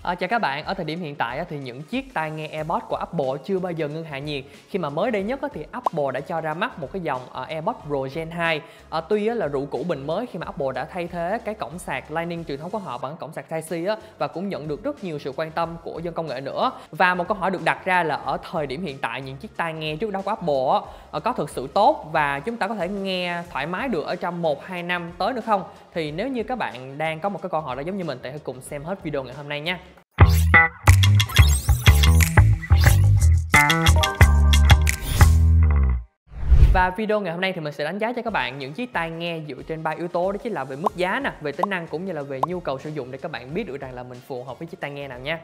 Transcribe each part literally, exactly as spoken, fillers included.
À, chào các bạn, ở thời điểm hiện tại thì những chiếc tai nghe AirPods của Apple chưa bao giờ ngưng hạ nhiệt. Khi mà mới đây nhất thì Apple đã cho ra mắt một cái dòng AirPods Pro Gen hai. À, tuy là rượu cũ bình mới khi mà Apple đã thay thế cái cổng sạc Lightning truyền thống của họ bằng cổng sạc Type-C và cũng nhận được rất nhiều sự quan tâm của dân công nghệ nữa. Và một câu hỏi được đặt ra là ở thời điểm hiện tại những chiếc tai nghe trước đó của Apple có thực sự tốt và chúng ta có thể nghe thoải mái được ở trong một hai năm tới nữa không? Thì nếu như các bạn đang có một cái câu hỏi đó giống như mình thì hãy cùng xem hết video ngày hôm nay nha. Và video ngày hôm nay thì mình sẽ đánh giá cho các bạn những chiếc tai nghe dựa trên ba yếu tố, đó chính là về mức giá nè, về tính năng cũng như là về nhu cầu sử dụng để các bạn biết được rằng là mình phù hợp với chiếc tai nghe nào nha.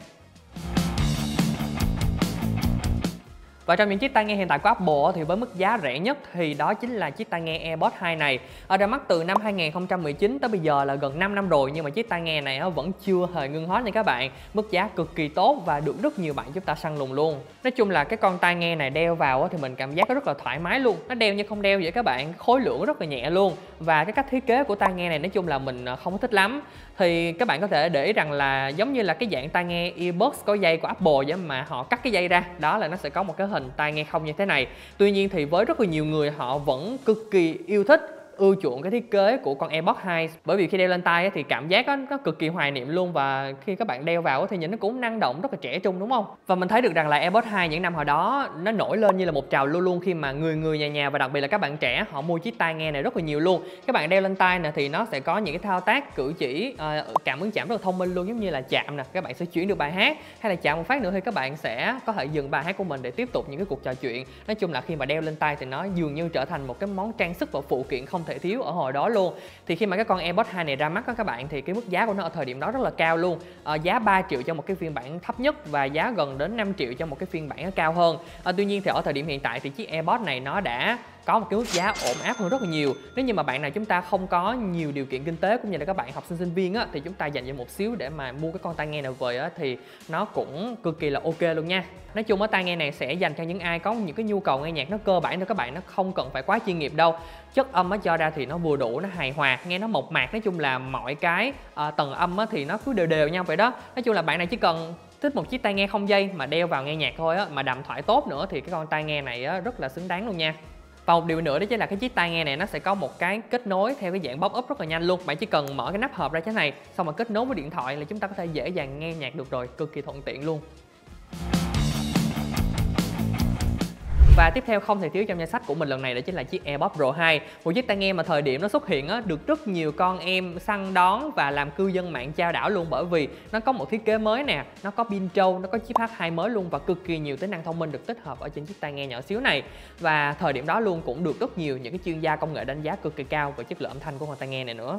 Và trong những chiếc tai nghe hiện tại của Apple thì với mức giá rẻ nhất thì đó chính là chiếc tai nghe AirPods hai này. Ở ra mắt từ năm hai nghìn không trăm mười chín tới bây giờ là gần năm năm rồi, nhưng mà chiếc tai nghe này vẫn chưa hề ngưng hot nha các bạn. Mức giá cực kỳ tốt và được rất nhiều bạn chúng ta săn lùng luôn. Nói chung là cái con tai nghe này đeo vào thì mình cảm giác rất là thoải mái luôn. Nó đeo như không đeo vậy các bạn, khối lượng rất là nhẹ luôn. Và cái cách thiết kế của tai nghe này nói chung là mình không có thích lắm. Thì các bạn có thể để ý rằng là giống như là cái dạng tai nghe earbuds có dây của Apple vậy mà họ cắt cái dây ra, đó là nó sẽ có một cái hình tai nghe không như thế này. Tuy nhiên thì với rất là nhiều người họ vẫn cực kỳ yêu thích, ưa chuộng cái thiết kế của con AirPods hai, bởi vì khi đeo lên tai thì cảm giác nó cực kỳ hoài niệm luôn, và khi các bạn đeo vào thì nhìn nó cũng năng động, rất là trẻ trung đúng không? Và mình thấy được rằng là AirPods hai những năm hồi đó nó nổi lên như là một trào lưu luôn, khi mà người người nhà nhà và đặc biệt là các bạn trẻ họ mua chiếc tai nghe này rất là nhiều luôn. Các bạn đeo lên tai nè thì nó sẽ có những cái thao tác cử chỉ uh, cảm ứng chạm rất là thông minh luôn, giống như là chạm nè các bạn sẽ chuyển được bài hát, hay là chạm một phát nữa thì các bạn sẽ có thể dừng bài hát của mình để tiếp tục những cái cuộc trò chuyện. Nói chung là khi mà đeo lên tai thì nó dường như trở thành một cái món trang sức và phụ kiện không thể thiếu ở hồi đó luôn. Thì khi mà cái con AirPods hai này ra mắt đó các bạn, thì cái mức giá của nó ở thời điểm đó rất là cao luôn. À, giá ba triệu cho một cái phiên bản thấp nhất và giá gần đến năm triệu cho một cái phiên bản cao hơn. À, tuy nhiên thì ở thời điểm hiện tại thì chiếc AirPods này nó đã có một cái mức giá ổn áp hơn rất là nhiều. Nếu như mà bạn nào chúng ta không có nhiều điều kiện kinh tế cũng như là các bạn học sinh sinh viên á, thì chúng ta dành cho một xíu để mà mua cái con tai nghe này về á, thì nó cũng cực kỳ là ok luôn nha. Nói chung ở tai nghe này sẽ dành cho những ai có những cái nhu cầu nghe nhạc nó cơ bản thôi các bạn, nó không cần phải quá chuyên nghiệp đâu. Chất âm nó cho ra thì nó vừa đủ, nó hài hòa, nghe nó mộc mạc. Nói chung là mọi cái à, tầng âm á, thì nó cứ đều đều nhau vậy đó. Nói chung là bạn này chỉ cần thích một chiếc tai nghe không dây mà đeo vào nghe nhạc thôi á, mà đàm thoại tốt nữa thì cái con tai nghe này á, rất là xứng đáng luôn nha. Và một điều nữa đó chính là cái chiếc tai nghe này nó sẽ có một cái kết nối theo cái dạng pop up rất là nhanh luôn. Bạn chỉ cần mở cái nắp hộp ra thế này, xong rồi kết nối với điện thoại là chúng ta có thể dễ dàng nghe nhạc được rồi, cực kỳ thuận tiện luôn. Và tiếp theo không thể thiếu trong danh sách của mình lần này đó chính là chiếc AirPods Pro hai. Một chiếc tai nghe mà thời điểm nó xuất hiện á, được rất nhiều con em săn đón và làm cư dân mạng chao đảo luôn, bởi vì nó có một thiết kế mới nè, nó có pin trâu, nó có chip H hai mới luôn và cực kỳ nhiều tính năng thông minh được tích hợp ở trên chiếc tai nghe nhỏ xíu này. Và thời điểm đó luôn cũng được rất nhiều những cái chuyên gia công nghệ đánh giá cực kỳ cao về chất lượng âm thanh của con tai nghe này nữa.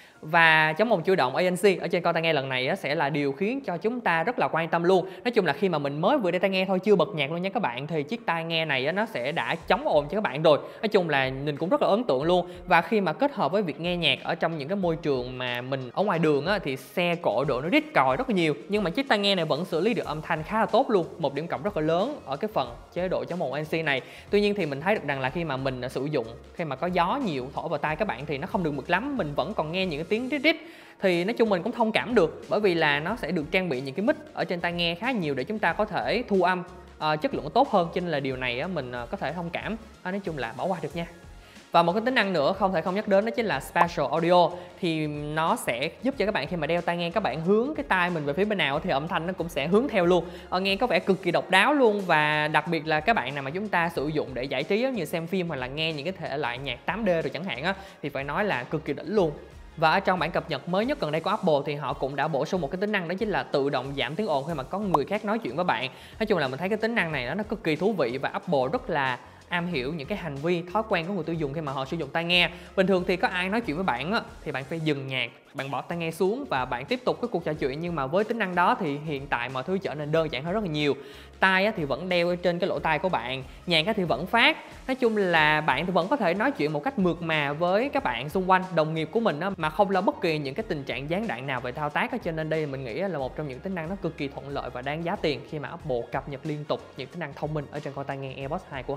Và chống ồn chủ động A N C ở trên con tai nghe lần này sẽ là điều khiến cho chúng ta rất là quan tâm luôn. Nói chung là khi mà mình mới vừa đeo tai nghe thôi, chưa bật nhạc luôn nha các bạn, thì chiếc tai nghe này nó sẽ đã chống ồn cho các bạn rồi. Nói chung là mình cũng rất là ấn tượng luôn. Và khi mà kết hợp với việc nghe nhạc ở trong những cái môi trường mà mình ở ngoài đường á, thì xe cộ độ nó rít còi rất là nhiều, nhưng mà chiếc tai nghe này vẫn xử lý được âm thanh khá là tốt luôn. Một điểm cộng rất là lớn ở cái phần chế độ chống ồn A N C này. Tuy nhiên thì mình thấy được rằng là khi mà mình sử dụng, khi mà có gió nhiều thổi vào tai các bạn thì nó không được mượt lắm, mình vẫn còn nghe những cái tiếng rít rít. Thì nói chung mình cũng thông cảm được, bởi vì là nó sẽ được trang bị những cái mic ở trên tai nghe khá nhiều để chúng ta có thể thu âm uh, chất lượng tốt hơn, cho nên là điều này uh, mình uh, có thể thông cảm. Uh, nói chung là bỏ qua được nha. Và một cái tính năng nữa không thể không nhắc đến đó chính là Spatial Audio. Thì nó sẽ giúp cho các bạn khi mà đeo tai nghe, các bạn hướng cái tai mình về phía bên nào thì âm thanh nó cũng sẽ hướng theo luôn. Ờ, nghe có vẻ cực kỳ độc đáo luôn. Và đặc biệt là các bạn nào mà chúng ta sử dụng để giải trí như xem phim hoặc là nghe những cái thể loại nhạc tám D rồi chẳng hạn á, thì phải nói là cực kỳ đỉnh luôn. Và ở trong bản cập nhật mới nhất gần đây của Apple thì họ cũng đã bổ sung một cái tính năng đó chính là tự động giảm tiếng ồn khi mà có người khác nói chuyện với bạn. Nói chung là mình thấy cái tính năng này nó cực kỳ thú vị và Apple rất là am hiểu những cái hành vi, thói quen của người tiêu dùng khi mà họ sử dụng tai nghe. Bình thường thì có ai nói chuyện với bạn á, thì bạn phải dừng nhạc, bạn bỏ tai nghe xuống và bạn tiếp tục cái cuộc trò chuyện, nhưng mà với tính năng đó thì hiện tại mọi thứ trở nên đơn giản hơn rất là nhiều. Tai thì vẫn đeo ở trên cái lỗ tai của bạn, nhạc thì vẫn phát. Nói chung là bạn thì vẫn có thể nói chuyện một cách mượt mà với các bạn xung quanh, đồng nghiệp của mình á, mà không lo bất kỳ những cái tình trạng gián đoạn nào về thao tác á. Cho nên đây mình nghĩ là một trong những tính năng nó cực kỳ thuận lợi và đáng giá tiền khi mà Apple cập nhật liên tục những tính năng thông minh ở trên con tai nghe AirPods hai của họ.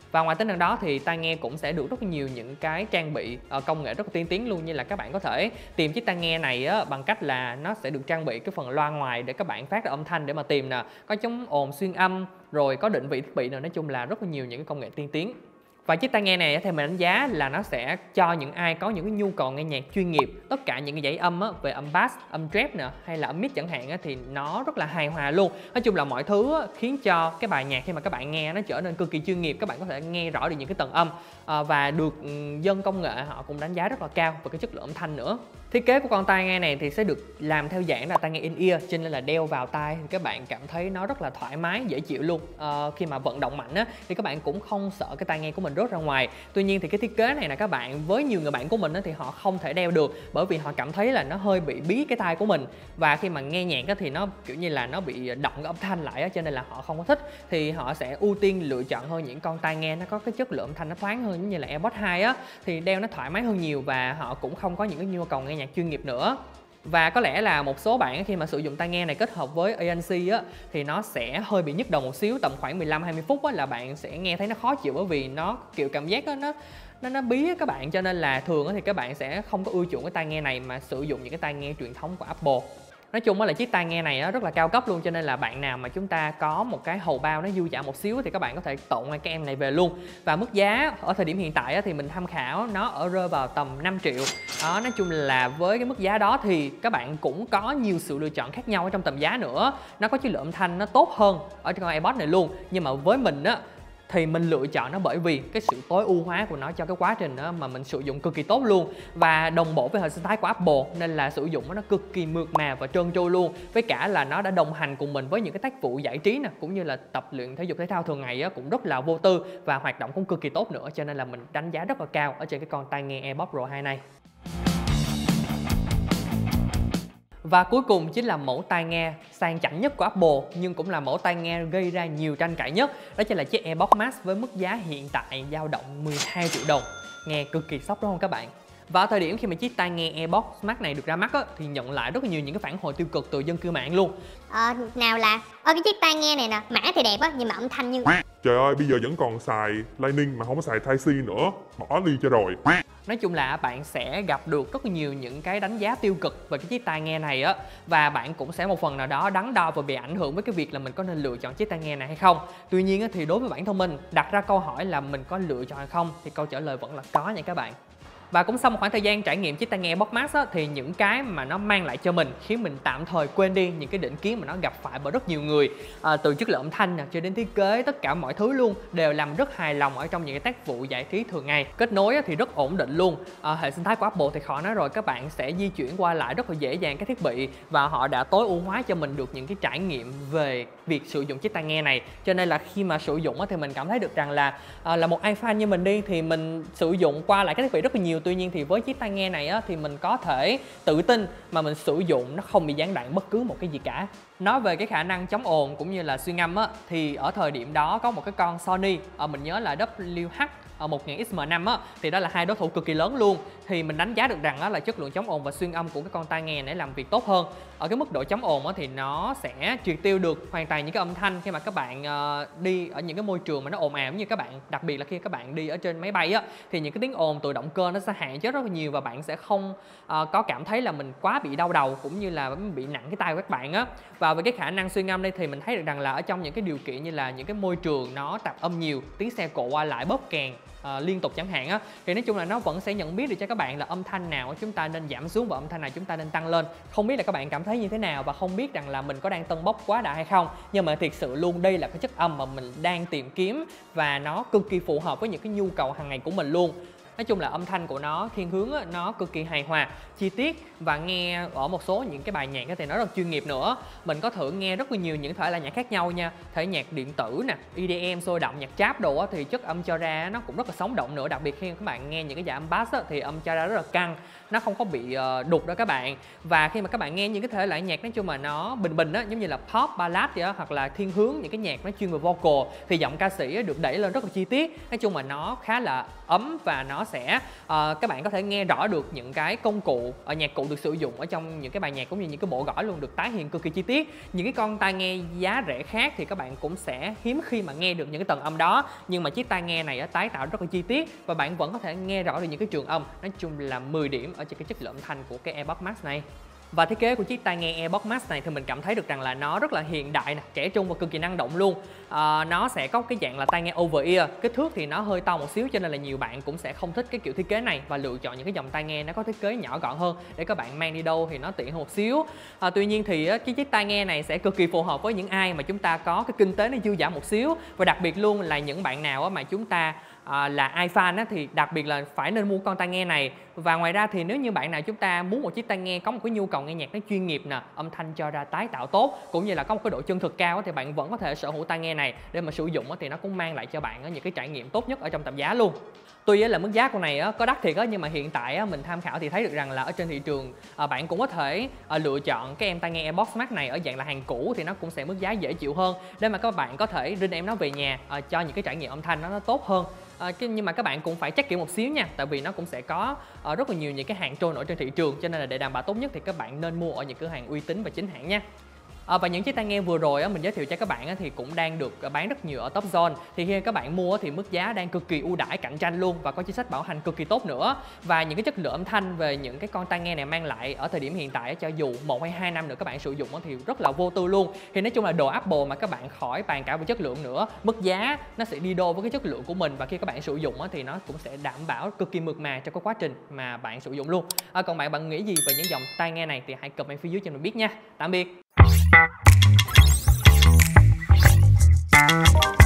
Và ngoài tính năng đó thì tai nghe cũng sẽ được rất nhiều những cái trang bị uh, công nghệ rất là tiên tiến luôn, như là các bạn có thể tìm chiếc tai nghe này á, bằng cách là nó sẽ được trang bị cái phần loa ngoài để các bạn phát ra âm thanh để mà tìm nè, có chống ồn xuyên âm, rồi có định vị thiết bị nữa, nói chung là rất là nhiều những cái công nghệ tiên tiến. Và chiếc tai nghe này thì mình đánh giá là nó sẽ cho những ai có những cái nhu cầu nghe nhạc chuyên nghiệp, tất cả những cái dãy âm á, về âm bass, âm trap nè hay là âm mid chẳng hạn á, thì nó rất là hài hòa luôn. Nói chung là mọi thứ á, khiến cho cái bài nhạc khi mà các bạn nghe nó trở nên cực kỳ chuyên nghiệp, các bạn có thể nghe rõ được những cái tầng âm à, và được dân công nghệ họ cũng đánh giá rất là cao về cái chất lượng âm thanh nữa. Thiết kế của con tai nghe này thì sẽ được làm theo dạng là tai nghe in-ear, cho nên là đeo vào tai thì các bạn cảm thấy nó rất là thoải mái, dễ chịu luôn. À, khi mà vận động mạnh á, thì các bạn cũng không sợ cái tai nghe của mình rớt ra ngoài. Tuy nhiên thì cái thiết kế này là các bạn, với nhiều người bạn của mình á, thì họ không thể đeo được, bởi vì họ cảm thấy là nó hơi bị bí cái tai của mình, và khi mà nghe nhạc á, thì nó kiểu như là nó bị động cái âm thanh lại á, cho nên là họ không có thích. Thì họ sẽ ưu tiên lựa chọn hơn những con tai nghe nó có cái chất lượng âm thanh nó thoáng hơn, giống như là AirPods hai á, thì đeo nó thoải mái hơn nhiều và họ cũng không có những cái nhu cầu nghe nhạc chuyên nghiệp nữa. Và có lẽ là một số bạn khi mà sử dụng tai nghe này kết hợp với a en xê á, thì nó sẽ hơi bị nhức đầu một xíu, tầm khoảng mười lăm hai mươi phút á, là bạn sẽ nghe thấy nó khó chịu, bởi vì nó kiểu cảm giác đó, nó nó nó bí á các bạn, cho nên là thường á, thì các bạn sẽ không có ưa chuộng cái tai nghe này mà sử dụng những cái tai nghe truyền thống của Apple. Nói chung là chiếc tai nghe này rất là cao cấp luôn, cho nên là bạn nào mà chúng ta có một cái hầu bao nó dư dả một xíu thì các bạn có thể tộn ngay cái em này về luôn. Và mức giá ở thời điểm hiện tại thì mình tham khảo nó ở rơi vào tầm năm triệu. Đó, nói chung là với cái mức giá đó thì các bạn cũng có nhiều sự lựa chọn khác nhau ở trong tầm giá nữa. Nó có chất lượng âm thanh nó tốt hơn ở trong con AirPods này luôn. Nhưng mà với mình á thì mình lựa chọn nó bởi vì cái sự tối ưu hóa của nó cho cái quá trình đó mà mình sử dụng cực kỳ tốt luôn, và đồng bộ với hệ sinh thái của Apple, nên là sử dụng nó cực kỳ mượt mà và trơn tru luôn. Với cả là nó đã đồng hành cùng mình với những cái tác vụ giải trí nè, cũng như là tập luyện thể dục thể thao thường ngày á, cũng rất là vô tư và hoạt động cũng cực kỳ tốt nữa, cho nên là mình đánh giá rất là cao ở trên cái con tai nghe AirPods Pro hai này. Và cuối cùng chính là mẫu tai nghe sang chảnh nhất của Apple, nhưng cũng là mẫu tai nghe gây ra nhiều tranh cãi nhất. Đó chính là chiếc AirPods Max với mức giá hiện tại dao động mười hai triệu đồng. Nghe cực kỳ sốc đúng không các bạn? Và ở thời điểm khi mà chiếc tai nghe AirPods Max này được ra mắt á, thì nhận lại rất là nhiều những cái phản hồi tiêu cực từ dân cư mạng luôn. Ờ, nào là ơ cái chiếc tai nghe này nè, mã thì đẹp á, nhưng mà âm thanh như trời ơi, bây giờ vẫn còn xài Lightning mà không có xài Type-C nữa, bỏ đi cho rồi. Nói chung là bạn sẽ gặp được rất là nhiều những cái đánh giá tiêu cực về cái chiếc tai nghe này á, và bạn cũng sẽ một phần nào đó đắn đo và bị ảnh hưởng với cái việc là mình có nên lựa chọn chiếc tai nghe này hay không. Tuy nhiên á, thì đối với bản thân mình đặt ra câu hỏi là mình có lựa chọn hay không thì câu trả lời vẫn là có nha các bạn. Và cũng sau một khoảng thời gian trải nghiệm chiếc tai nghe AirPods Max á, thì những cái mà nó mang lại cho mình khiến mình tạm thời quên đi những cái định kiến mà nó gặp phải bởi rất nhiều người, à, từ chất lượng âm thanh nè cho đến thiết kế, tất cả mọi thứ luôn đều làm rất hài lòng ở trong những cái tác vụ giải trí thường ngày. Kết nối á, thì rất ổn định luôn. À, hệ sinh thái của Apple thì khỏi nói rồi, các bạn sẽ di chuyển qua lại rất là dễ dàng các thiết bị, và họ đã tối ưu hóa cho mình được những cái trải nghiệm về việc sử dụng chiếc tai nghe này. Cho nên là khi mà sử dụng á, thì mình cảm thấy được rằng là à, là một iFan như mình đi thì mình sử dụng qua lại các thiết bị rất là nhiều. Tuy nhiên thì với chiếc tai nghe này á, thì mình có thể tự tin mà mình sử dụng nó không bị gián đoạn bất cứ một cái gì cả. Nói về cái khả năng chống ồn cũng như là xuyên âm á, thì ở thời điểm đó có một cái con Sony, à, mình nhớ là W H một nghìn X M năm á, thì đó là hai đối thủ cực kỳ lớn luôn. Thì mình đánh giá được rằng á, là chất lượng chống ồn và xuyên âm của cái con tai nghe này làm việc tốt hơn. Ở cái mức độ chống ồn á, thì nó sẽ triệt tiêu được hoàn toàn những cái âm thanh khi mà các bạn uh, đi ở những cái môi trường mà nó ồn ào như các bạn, đặc biệt là khi các bạn đi ở trên máy bay á, thì những cái tiếng ồn từ động cơ nó sẽ hạn chế rất là nhiều, và bạn sẽ không uh, có cảm thấy là mình quá bị đau đầu cũng như là bị nặng cái tai của các bạn á. Và về cái khả năng xuyên âm đây thì mình thấy được rằng là ở trong những cái điều kiện như là những cái môi trường nó tạp âm nhiều, tiếng xe cộ qua lại, bóp kèn À, liên tục chẳng hạn á, thì nói chung là nó vẫn sẽ nhận biết được cho các bạn là âm thanh nào chúng ta nên giảm xuống và âm thanh nào chúng ta nên tăng lên. Không biết là các bạn cảm thấy như thế nào và không biết rằng là mình có đang tâng bốc quá đại hay không, nhưng mà thiệt sự luôn đây là cái chất âm mà mình đang tìm kiếm và nó cực kỳ phù hợp với những cái nhu cầu hàng ngày của mình luôn. Nói chung là âm thanh của nó thiên hướng á, nó cực kỳ hài hòa, chi tiết, và nghe ở một số những cái bài nhạc thì nó rất chuyên nghiệp nữa. Mình có thử nghe rất là nhiều những thể loại nhạc khác nhau nha, thể nhạc điện tử nè, E D M sôi động, nhạc trap đồ á, thì chất âm cho ra nó cũng rất là sống động nữa. Đặc biệt khi các bạn nghe những cái dàn âm bass á, thì âm cho ra rất là căng, nó không có bị uh, đục đó các bạn. Và khi mà các bạn nghe những cái thể loại nhạc nói chung mà nó bình bình á, giống như là pop, ballad vậy á, hoặc là thiên hướng những cái nhạc nó chuyên về vocal, thì giọng ca sĩ á, được đẩy lên rất là chi tiết. Nói chung mà nó khá là ấm và nó sẽ uh, các bạn có thể nghe rõ được những cái công cụ ở nhạc cụ được sử dụng ở trong những cái bài nhạc, cũng như những cái bộ gõ luôn được tái hiện cực kỳ chi tiết. Những cái con tai nghe giá rẻ khác thì các bạn cũng sẽ hiếm khi mà nghe được những cái tầng âm đó, nhưng mà chiếc tai nghe này á, tái tạo rất là chi tiết và bạn vẫn có thể nghe rõ được những cái trường âm. Nói chung là mười điểm ở trên cái chất lượng âm thanh của cái AirPods Max này. Và thiết kế của chiếc tai nghe AirPods Max này thì mình cảm thấy được rằng là nó rất là hiện đại nè, trẻ trung và cực kỳ năng động luôn. À, nó sẽ có cái dạng là tai nghe over ear, kích thước thì nó hơi to một xíu, cho nên là nhiều bạn cũng sẽ không thích cái kiểu thiết kế này và lựa chọn những cái dòng tai nghe nó có thiết kế nhỏ gọn hơn để các bạn mang đi đâu thì nó tiện hơn một xíu. À, tuy nhiên thì cái chiếc tai nghe này sẽ cực kỳ phù hợp với những ai mà chúng ta có cái kinh tế nó dư dả một xíu, và đặc biệt luôn là những bạn nào mà chúng ta À, là ai fan á, thì đặc biệt là phải nên mua con tai nghe này. Và ngoài ra thì nếu như bạn nào chúng ta muốn một chiếc tai nghe có một cái nhu cầu nghe nhạc nó chuyên nghiệp nè, âm thanh cho ra tái tạo tốt, cũng như là có một cái độ chân thực cao á, thì bạn vẫn có thể sở hữu tai nghe này để mà sử dụng á, thì nó cũng mang lại cho bạn á, những cái trải nghiệm tốt nhất ở trong tầm giá luôn. Tuy là mức giá con này có đắt thiệt á, nhưng mà hiện tại mình tham khảo thì thấy được rằng là ở trên thị trường bạn cũng có thể lựa chọn cái em tai nghe AirPods Max này ở dạng là hàng cũ, thì nó cũng sẽ mức giá dễ chịu hơn để mà các bạn có thể rinh em nó về nhà cho những cái trải nghiệm âm thanh nó, nó tốt hơn. À, nhưng mà các bạn cũng phải check kỹ một xíu nha, tại vì nó cũng sẽ có uh, rất là nhiều những cái hàng trôi nổi trên thị trường, cho nên là để đảm bảo tốt nhất thì các bạn nên mua ở những cửa hàng uy tín và chính hãng nha. À, và những chiếc tai nghe vừa rồi á, mình giới thiệu cho các bạn á, thì cũng đang được bán rất nhiều ở Top Zone. Thì khi các bạn mua á, thì mức giá đang cực kỳ ưu đãi, cạnh tranh luôn và có chính sách bảo hành cực kỳ tốt nữa. Và những cái chất lượng âm thanh về những cái con tai nghe này mang lại ở thời điểm hiện tại á, cho dù một hay hai năm nữa các bạn sử dụng á, thì rất là vô tư luôn. Thì nói chung là đồ Apple mà các bạn khỏi bàn cả về chất lượng nữa, mức giá nó sẽ đi đôi với cái chất lượng của mình, và khi các bạn sử dụng á, thì nó cũng sẽ đảm bảo cực kỳ mượt mà trong cái quá trình mà bạn sử dụng luôn. À, còn bạn bạn nghĩ gì về những dòng tai nghe này thì hãy comment phía dưới cho mình biết nha. Tạm biệt.